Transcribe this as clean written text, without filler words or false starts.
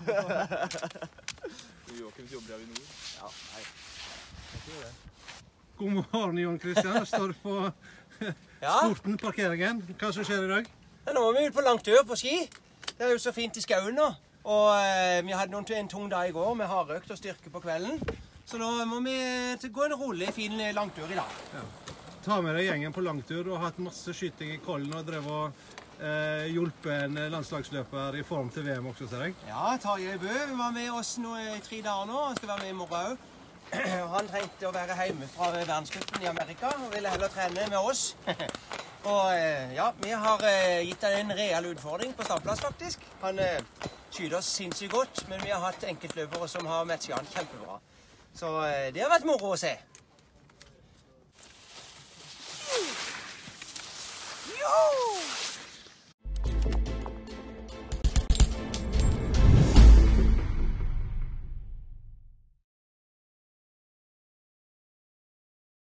Joakims jobber i Avinor. Ja, nei. Jeg tror det. God morgen, Jon Kristian. Står på sporten, parkeringen. Hva som skjer i dag? Ja, nå er vi ute på langtur på ski. Det er jo så fint i skauen nå. Og vi hadde en tung dag i går med hardøkt og styrke på kvelden. Så nå må vi gå en rolig, fin langtur i dag. Ja. Ta med deg gjengen på langtur. Du har hatt masse skyting i Kollen og drev og hjulpet en landslagsløper i form til VM også, ser jeg. Ja, Tarjei Bø var med oss nå i 3 dager nå. Han skal være med i morgen også. Han trengte å være hjemme fra verdenscupen i Amerika og ville heller trene med oss. Og ja, vi har gitt han en real utfordring på startplass faktisk. Han skyter oss sinnssykt godt, men vi har hatt enkeltløpere som har matchet han kjempebra. Så det har vært moro å se.